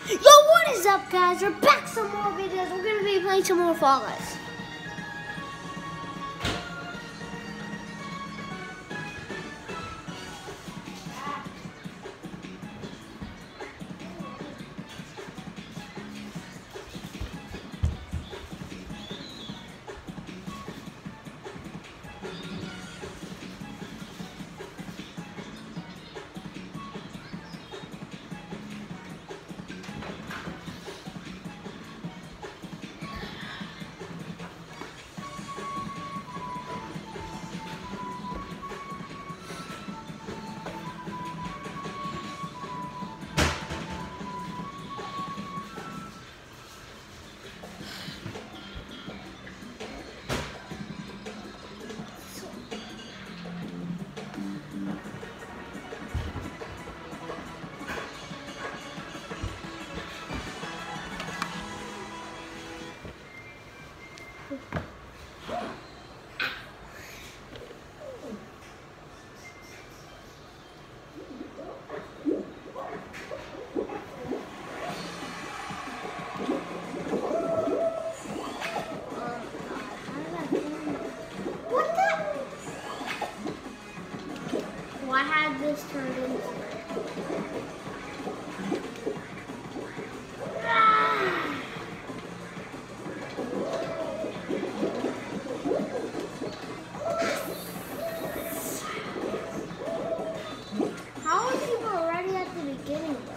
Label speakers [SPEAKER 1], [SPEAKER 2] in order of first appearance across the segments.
[SPEAKER 1] Yo, what is up, guys? We're back with some more videos. We're gonna be playing some more Fall Guys. I had this turned into How are people already at the beginning, bro?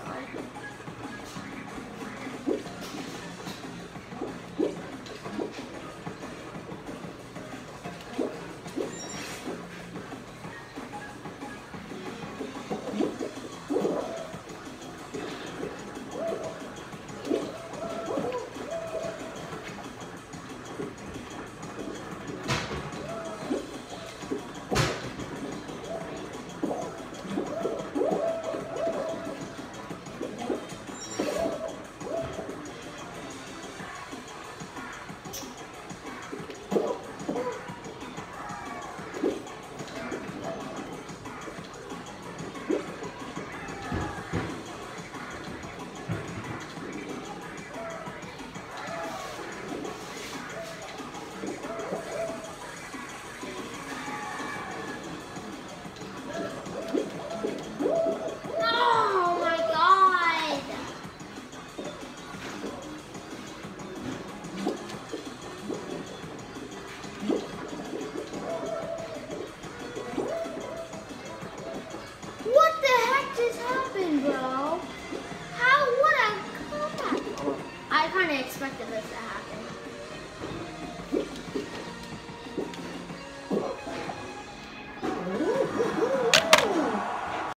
[SPEAKER 1] Bro, how would I come back? I kind of expected this to happen.